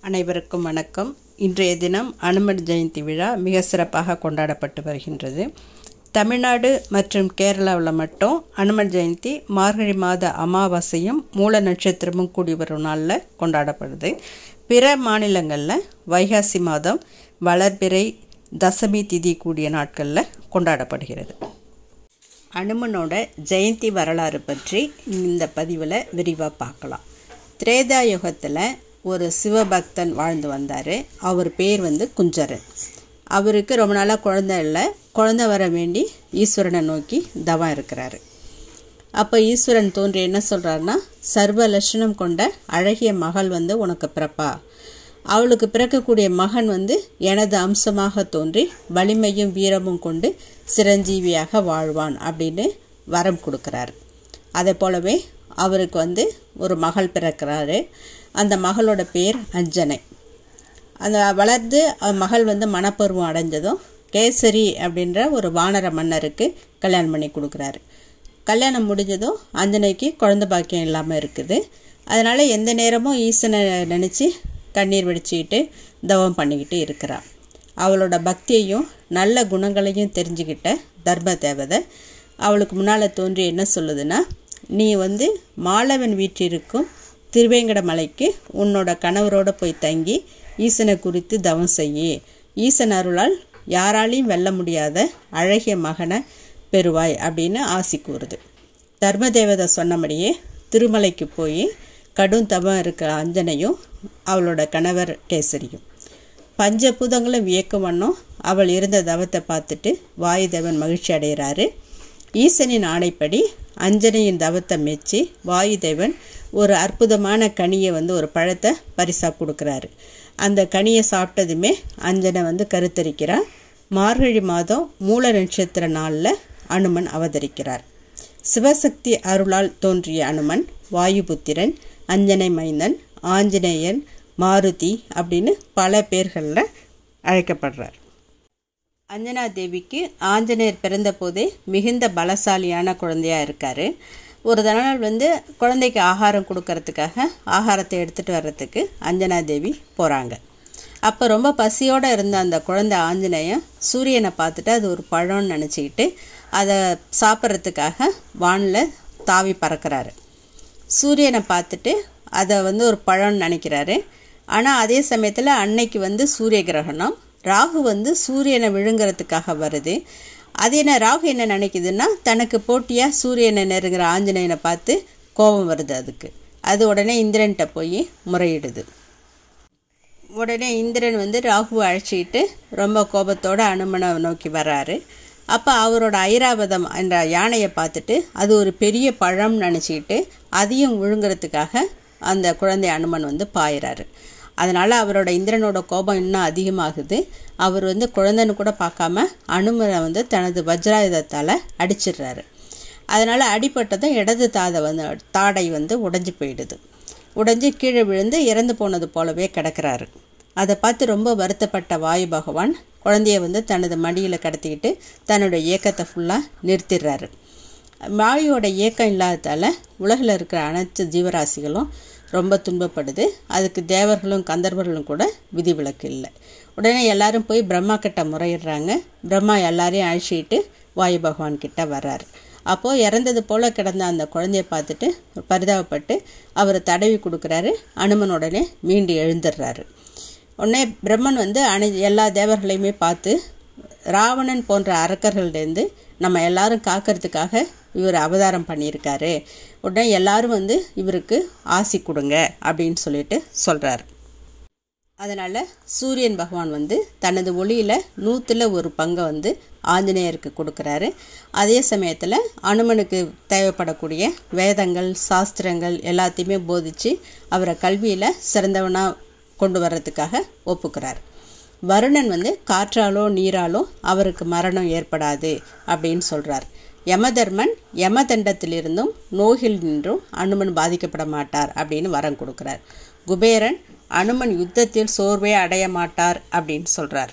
அனைவருக்கும் வணக்கம். இன்றைய தினம் அனுமன் ஜெயந்தி விழா மிக சிறப்பாக கொண்டாடப்பட்டு வருகின்றது. தமிழ்நாடு மற்றும் கேரளாவில் மட்டும் அனுமன் ஜெயந்தி மார்கழி மாத அமாவாசையும் மூல நட்சத்திரமும் கூடி வரும் நாளில் கொண்டாடப்படுது. பிற மாநிலங்களில் வைகாசி மாதம் வளர்பிறை தசமி திதி கூடிய நாட்களில் கொண்டாடப்படுகிறது. அனுமனோட ஜெயந்தி வரலாறு பற்றி இந்த பதிவில் விரிவாக பார்க்கலாம். திரேதா யுகத்தில் ஒரு சிவபக்தன் வாழ்ந்து வந்தார். அவர் பேர் குஞ்சரன். அவருக்கு ரொம்ப நாளாக குழந்தை இல்லை. குழந்தை வர வேண்டி ஈஸ்வரனை நோக்கி தவம் இருக்கிறாரு. அப்போ ஈஸ்வரன் தோன்றி என்ன சொல்கிறாருன்னா, சர்வ லட்சணம் கொண்ட அழகிய மகள் உனக்கு பிறப்பா. அவளுக்கு பிறக்கக்கூடிய மகன் எனது அம்சமாக தோன்றி வலிமையும் வீரமும் கொண்டு சிரஞ்சீவியாக வாழ்வான் அப்படின்னு வரம் கொடுக்குறாரு. அதே போலவே அவருக்கு ஒரு மகள் பிறக்கிறாரு. அந்த மகளோட பேர் அஞ்சனை. அந்த வளர்ந்து மகள் மணப்பருவம் அடைஞ்சதும் கேசரி அப்படின்ற ஒரு வானர மன்னருக்கு கல்யாணம் பண்ணி கொடுக்குறாரு. கல்யாணம் முடிஞ்சதும் அஞ்சனைக்கு குழந்தை பாக்கியம் இல்லாமல் இருக்குது. அதனால் எந்த நேரமும் ஈசனை நினச்சி கண்ணீர் வடிச்சிக்கிட்டு தவம் பண்ணிக்கிட்டு இருக்கிறாள். அவளோட பக்தியையும் நல்ல குணங்களையும் தெரிஞ்சுக்கிட்ட தர்ம தேவதை அவளுக்கு முன்னால் தோன்றி என்ன சொல்லுதுன்னா, நீ மாலவன் வீற்றிருக்கும் திருவேங்கட மலைக்கு உன்னோட கணவரோடு போய் தங்கி ஈசனை குறித்து தவம் செய்யி. ஈசன் அருளால் யாராலையும் வெல்ல முடியாத அழகிய மகனை பெறுவாய் அப்படின்னு ஆசி கூறுது. தர்மதேவதை சொன்னபடியே திருமலைக்கு போய் கடும் தவம் இருக்கிற அஞ்சனையும் அவளோட கணவர் கேசரியும் பஞ்சபூதங்களும் வியக்கும் வண்ணம் அவள் இருந்த தவத்தை பார்த்துட்டு வாயுதேவன் மகிழ்ச்சி அடைகிறாரு. ஈசனின் ஆணைப்படி அஞ்சனையின் தவத்தை மெச்சி வாயுதேவன் ஒரு அற்புதமான கனியை ஒரு பழத்தை பரிசாக கொடுக்குறாரு. அந்த கனியை சாப்பிட்டதுமே அஞ்சனை கருத்தரிக்கிறார். மார்கழி மாதம் மூல நட்சத்திர நாளில் அனுமன் அவதரிக்கிறார். சிவசக்தி அருளால் தோன்றிய அனுமன் வாயுபுத்திரன், அஞ்சனை மைந்தன், ஆஞ்சநேயன், மாருதி அப்படின்னு பல பேர்களில் அழைக்கப்படுறார். அஞ்சனா தேவிக்கு ஆஞ்சநேயர் பிறந்த போதே மிகுந்த பலசாலியான குழந்தையாக இருக்கார். ஒரு நாள் குழந்தைக்கு ஆகாரம் கொடுக்கறதுக்காக ஆகாரத்தை எடுத்துகிட்டு வர்றதுக்கு அஞ்சனா தேவி போகிறாங்க. அப்போ ரொம்ப பசியோடு இருந்த அந்த குழந்தை ஆஞ்சநேயன் சூரியனை பார்த்துட்டு அது ஒரு பழம்னு நினச்சிக்கிட்டு அதை சாப்பிட்றதுக்காக வானில் தாவி பறக்கிறாரு. சூரியனை பார்த்துட்டு அதை ஒரு பழம்னு நினைக்கிறாரு. ஆனால் அதே சமயத்தில் அன்னைக்கு சூரிய கிரகணம். ராகு சூரியனை விழுங்கிறதுக்காக வருது. அது என்ன, ராகு என்ன நினைக்குதுன்னா, தனக்கு போட்டியாக சூரியனை நெருங்கிற ஆஞ்சநேயனை பார்த்து கோபம் வருது அதுக்கு. அது உடனே இந்திரன்கிட்ட போய் முறையிடுது. உடனே இந்திரன் ராகுவை அழைச்சிக்கிட்டு ரொம்ப கோபத்தோடு அனுமனை நோக்கி வர்றாரு. அப்போ அவரோட ஐராவதம் என்ற யானையை பார்த்துட்டு அது ஒரு பெரிய பழம் நினச்சிக்கிட்டு அதையும் விழுங்கிறதுக்காக அந்த குழந்தை அனுமன் பாயிறாரு. அதனால் அவரோட இந்திரனோட கோபம் இன்னும் அதிகமாகுது. அவர் குழந்தைன்னு கூட பார்க்காம அனுமனை தனது வஜ்ராயுதத்தால் அடிச்சிடுறாரு. அதனால் அடிப்பட்டதும் இடது தாடை உடைஞ்சி போயிடுது. உடைஞ்சி கீழே விழுந்து இறந்து போனது போலவே கிடக்கிறாரு. அதை பார்த்து ரொம்ப வருத்தப்பட்ட வாயு பகவான் குழந்தைய தனது மடியில் கடத்திக்கிட்டு தன்னோட இயக்கத்தை ஃபுல்லாக நிறுத்திடுறாரு. வாயுவோட இயக்கம் இல்லாததால் உலகில் இருக்கிற அனைத்து ஜீவராசிகளும் ரொம்ப துன்பப்படுது. அதுக்கு தேவர்களும் கந்தர்வர்களும் கூட விதிவிலக்கு இல்லை. உடனே எல்லாரும் போய் பிரம்மா கிட்ட முறையிடுறாங்க. பிரம்மா எல்லாரையும் அழைச்சிட்டு வாயு பகவான் கிட்ட வர்றாரு. அப்போது இறந்தது போல் கிடந்த அந்த குழந்தைய பார்த்துட்டு பரிதாபப்பட்டு அவர் தடவி கொடுக்குறாரு. அனுமன் உடனே மீண்டு எழுந்துடுறாரு. உடனே பிரம்மன் எல்லா தேவர்களையுமே பார்த்து ராவணன் போன்ற அரக்கர்கள்லேருந்து நம்ம எல்லாரும் காக்கிறதுக்காக இவர் அவதாரம் பண்ணியிருக்காரு. உடனே எல்லாரும் இவருக்கு ஆசி கொடுங்க அப்படின்னு சொல்லிட்டு சொல்கிறார். அதனால் சூரியன் பகவான் தனது ஒளியில் 100ல் 1 பங்கை ஆஞ்சநேயருக்கு கொடுக்குறாரு. அதே சமயத்தில் அனுமனுக்கு தேவைப்படக்கூடிய வேதங்கள் சாஸ்திரங்கள் எல்லாத்தையுமே போதித்து அவரை கல்வியில் சிறந்தவனாக கொண்டு வர்றதுக்காக ஒப்புக்கிறார். வருணன் காற்றாலோ நீராலோ அவருக்கு மரணம் ஏற்படாது அப்படின்னு சொல்கிறார். யமதர்மன் யமதண்டத்திலிருந்தும் நோயில் நின்றும் அனுமன் பாதிக்கப்பட மாட்டார் அப்படின்னு வரம் கொடுக்குறார். குபேரன் அனுமன் யுத்தத்தில் சோர்வே அடைய மாட்டார் அப்படின்னு சொல்கிறார்.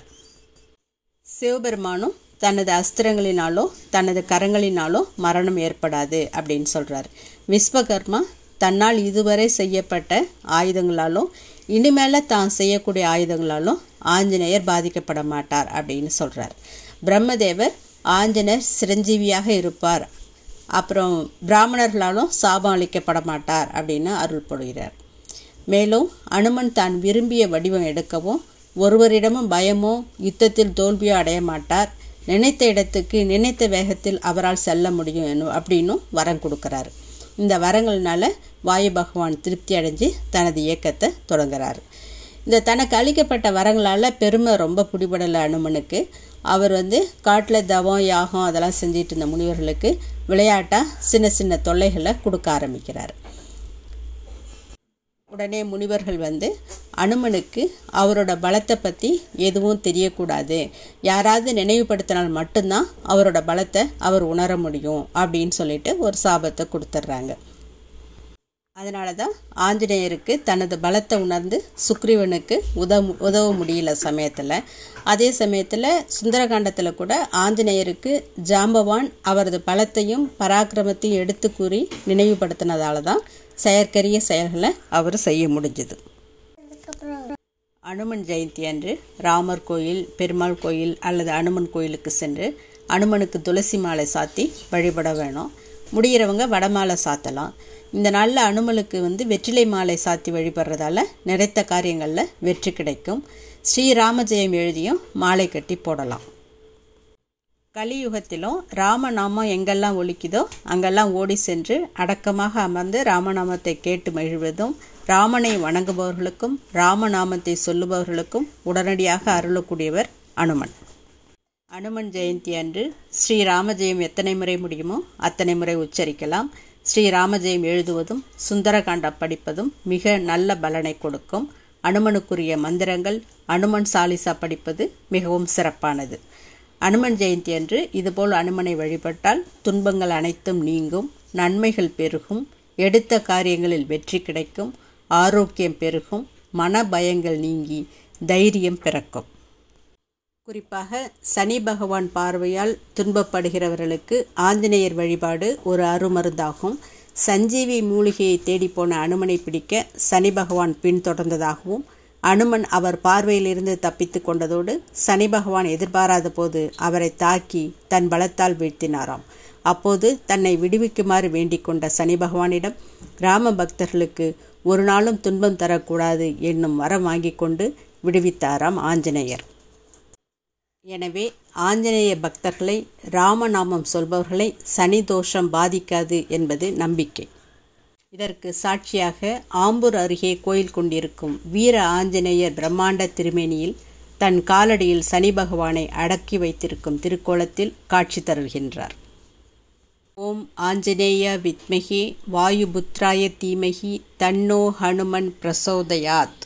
சிவபெருமானும் தனது அஸ்திரங்களினாலோ தனது கரங்களினாலோ மரணம் ஏற்படாது அப்படின்னு சொல்கிறார். விஸ்வகர்மா தன்னால் இதுவரை செய்யப்பட்ட ஆயுதங்களாலும் இனிமேல் தான் செய்யக்கூடிய ஆயுதங்களாலும் ஆஞ்சநேயர் பாதிக்கப்பட மாட்டார் அப்படின்னு சொல்கிறார். பிரம்மதேவர் ஆஞ்சநேயர் சிரஞ்சீவியாக இருப்பார், அப்புறம் பிராமணர்களாலும் சாபம் அளிக்கப்பட மாட்டார் அப்படின்னு அருள் பொழிகிறார். மேலும் அனுமன் தான் விரும்பிய வடிவம் எடுக்கவும் ஒருவரிடமும் பயமோ யுத்தத்தில் தோல்வியோ அடைய மாட்டார், நினைத்த இடத்துக்கு நினைத்த வேகத்தில் அவரால் செல்ல முடியும் அப்படின்னும் வரம் கொடுக்குறாரு. இந்த வரங்கள்னால வாயு பகவான் திருப்தி அடைஞ்சு தனது இயக்கத்தை தொடங்குறாரு. இந்த தனக்கு அளிக்கப்பட்ட வரங்களால் பெருமை ரொம்ப பிடிபடலை அனுமனுக்கு. அவர் காட்டில் தவம் யாகம் அதெல்லாம் செஞ்சிட்டு இருந்த முனிவர்களுக்கு விளையாட்டாக சின்ன சின்ன தொல்லைகளை கொடுக்க ஆரம்பிக்கிறார். உடனே முனிவர்கள் அனுமனுக்கு அவரோட பலத்தை பற்றி எதுவும் தெரியக்கூடாது, யாராவது நினைவுபடுத்தினால் மட்டும்தான் அவரோட பலத்தை அவர் உணர முடியும் அப்படின்னு சொல்லிட்டு ஒரு சாபத்தை கொடுத்துட்றாங்க. அதனால தான் ஆஞ்சநேயருக்கு தனது பலத்தை உணர்ந்து சுக்ரீவனுக்கு உதவ முடியல சமயத்தில். அதே சமயத்தில் சுந்தரகாண்டத்தில் கூட ஆஞ்சநேயருக்கு ஜாம்பவான் அவரது பலத்தையும் பராக்கிரமத்தையும் எடுத்து கூறி நினைவுபடுத்தினதால தான் செயற்கரிய செயல்களை அவர் செய்ய முடிஞ்சது. அனுமன் ஜெயந்தி அன்று ராமர் கோயில், பெருமாள் கோயில் அல்லது அனுமன் கோயிலுக்கு சென்று அனுமனுக்கு துளசி மாலை சாத்தி வழிபட வேணும். முடிகிறவங்க வடமாலை சாத்தலாம். இந்த நாளில் அனுமனுக்கு வெற்றிலை மாலை சாத்தி வழிபடுறதால நிறைத்த காரியங்களில் வெற்றி கிடைக்கும். ஸ்ரீராமஜெயம் எழுதியும் மாலை கட்டி போடலாம். கலியுகத்திலும் ராமநாமம் எங்கெல்லாம் ஒலிக்குதோ அங்கெல்லாம் ஓடி சென்று அடக்கமாக அமர்ந்து ராமநாமத்தை கேட்டு மகிழ்வதும் ராமனை வணங்குபவர்களுக்கும் ராமநாமத்தை சொல்லுபவர்களுக்கும் உடனடியாக அருளக்கூடியவர் அனுமன். அனுமன் ஜெயந்தி அன்று ஸ்ரீராமஜெயம் எத்தனை முறை முடியுமோ அத்தனை முறை உச்சரிக்கலாம். ஸ்ரீராமஜெயம் எழுதுவதும் சுந்தரகாண்டம் படிப்பதும் மிக நல்ல பலனை கொடுக்கும். அனுமனுக்குரிய மந்திரங்கள் அனுமன் சாலிசா படிப்பது மிகவும் சிறப்பானது. அனுமன் ஜெயந்தி அன்று இதுபோல் அனுமனை வழிபட்டால் துன்பங்கள் அனைத்தும் நீங்கும், நன்மைகள் பெருகும், எடுத்த காரியங்களில் வெற்றி கிடைக்கும், ஆரோக்கியம் பெருகும், மன பயங்கள் நீங்கி தைரியம் பிறக்கும். குறிப்பாக சனி பகவான் பார்வையால் துன்பப்படுகிறவர்களுக்கு ஆஞ்சநேயர் வழிபாடு ஒரு அருமருந்தாகும். சஞ்சீவி மூலிகையை தேடிப்போன அனுமனை பிடிக்க சனி பகவான் பின்தொடர்ந்ததாகவும் அனுமன் அவர் பார்வையிலிருந்து தப்பித்து கொண்டதோடு சனி பகவான் எதிர்பாராத போது அவரை தாக்கி தன் பலத்தால் வீழ்த்தினாராம். அப்போது தன்னை விடுவிக்குமாறு வேண்டிக் கொண்ட சனி பகவானிடம் ராம பக்தர்களுக்கு ஒரு நாளும் துன்பம் தரக்கூடாது என்னும் வரம் வாங்கி கொண்டு விடுவித்தாராம் ஆஞ்சநேயர். எனவே ஆஞ்சநேய பக்தர்களை, ராமநாமம் சொல்பவர்களை சனி தோஷம் பாதிக்காது என்பது நம்பிக்கை. இதற்கு சாட்சியாக ஆம்பூர் அருகே கோயில் கொண்டிருக்கும் வீர ஆஞ்சநேயர் பிரம்மாண்ட திருமேனியில் தன் காலடியில் சனி பகவானை அடக்கி வைத்திருக்கும் திருக்கோலத்தில் காட்சி தருகின்றார். ஓம் ஆஞ்சநேய வித்மகி வாயுபுத்ராய தீமகி தன்னோ ஹனுமன் பிரசோதயாத்.